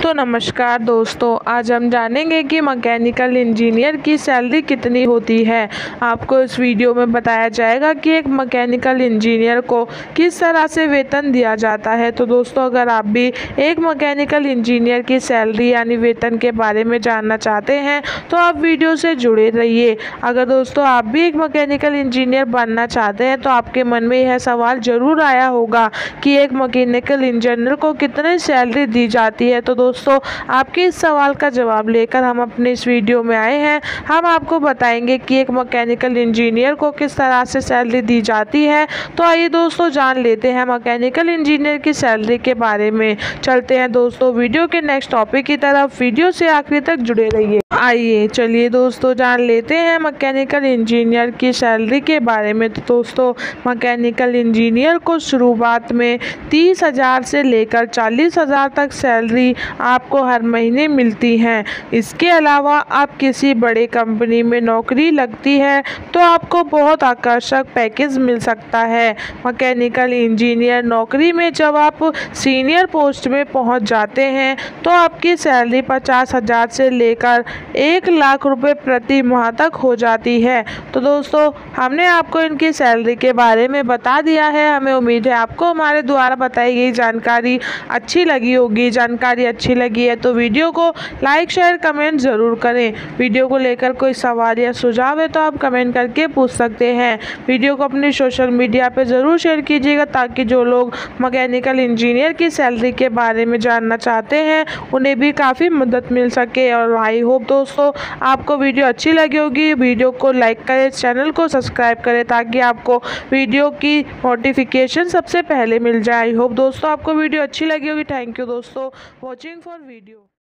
तो नमस्कार दोस्तों, आज हम जानेंगे कि मैकेनिकल इंजीनियर की सैलरी कितनी होती है। आपको इस वीडियो में बताया जाएगा कि एक मैकेनिकल इंजीनियर को किस तरह से वेतन दिया जाता है। तो दोस्तों, अगर आप भी एक मैकेनिकल इंजीनियर की सैलरी यानी वेतन के बारे में जानना चाहते हैं तो आप वीडियो से जुड़े रहिए। अगर दोस्तों आप भी एक मैकेनिकल इंजीनियर बनना चाहते हैं तो आपके मन में यह सवाल ज़रूर आया होगा कि एक मैकेनिकल इंजीनियर को कितनी सैलरी दी जाती है। तो दोस्तों, आपके इस सवाल का जवाब लेकर हम अपने इस वीडियो में आए हैं। हम आपको बताएंगे कि एक मैकेनिकल इंजीनियर को किस तरह से सैलरी दी जाती है। तो आइए दोस्तों, जान लेते हैं मैकेनिकल इंजीनियर की सैलरी के बारे में। चलते हैं दोस्तों वीडियो के नेक्स्ट टॉपिक की तरफ। वीडियो से आखिर तक जुड़े रहिए। आइए चलिए दोस्तों, जान लेते हैं मैकेनिकल इंजीनियर की सैलरी के बारे में। तो दोस्तों, मैकेनिकल इंजीनियर को शुरुआत में 30,000 से लेकर 40,000 तक सैलरी आपको हर महीने मिलती हैं। इसके अलावा आप किसी बड़े कंपनी में नौकरी लगती है तो आपको बहुत आकर्षक पैकेज मिल सकता है। मैकेनिकल इंजीनियर नौकरी में जब आप सीनियर पोस्ट में पहुंच जाते हैं तो आपकी सैलरी 50,000 से लेकर 1,00,000 रुपये प्रति माह तक हो जाती है। तो दोस्तों, हमने आपको इनकी सैलरी के बारे में बता दिया है। हमें उम्मीद है आपको हमारे द्वारा बताई गई जानकारी अच्छी लगी होगी। जानकारी अच्छी लगी है तो वीडियो को लाइक शेयर कमेंट ज़रूर करें। वीडियो को लेकर कोई सवाल या सुझाव है तो आप कमेंट करके पूछ सकते हैं। वीडियो को अपने सोशल मीडिया पर ज़रूर शेयर कीजिएगा ताकि जो लोग मैकेनिकल इंजीनियर की सैलरी के बारे में जानना चाहते हैं उन्हें भी काफ़ी मदद मिल सके। और आई होप दोस्तों आपको वीडियो अच्छी लगी होगी। वीडियो को लाइक करें, चैनल को सब्सक्राइब करें ताकि आपको वीडियो की नोटिफिकेशन सबसे पहले मिल जाए। आई होप दोस्तों आपको वीडियो अच्छी लगी होगी। थैंक यू दोस्तों वॉचिंग फॉर वीडियो।